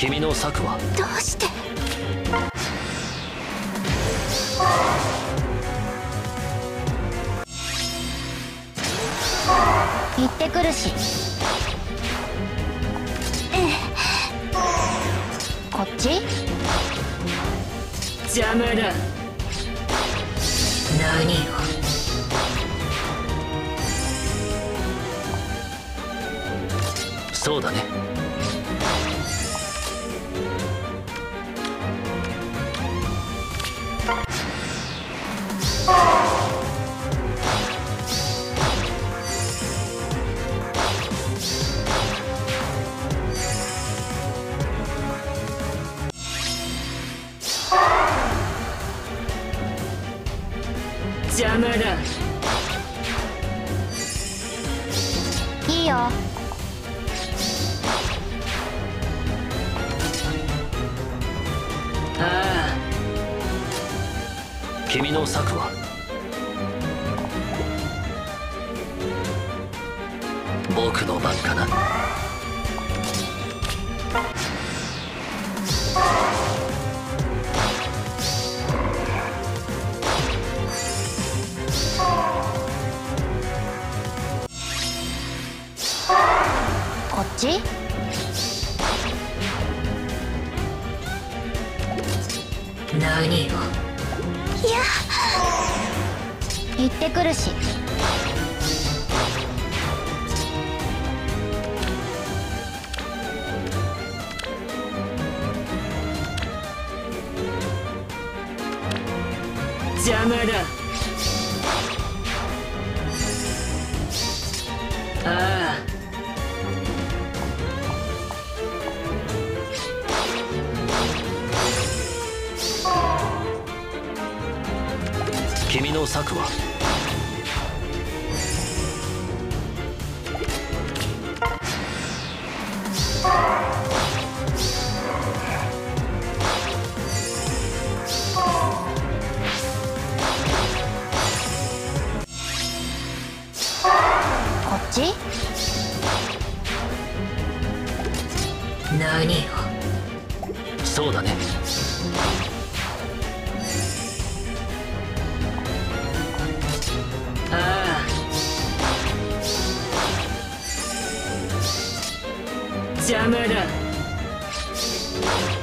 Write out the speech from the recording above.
君の策は？ どうして？行ってくるし。こっち？ 邪魔だ。何を？ そうだね。 邪魔だ。 いいよ。 ああ。 君の策は？僕の番かな。 こっち？ 何を？ いや、行ってくるし。 邪魔だ。ああ。 君の策は？ こっち？ 何を？ そうだね。 ああ。邪魔だ。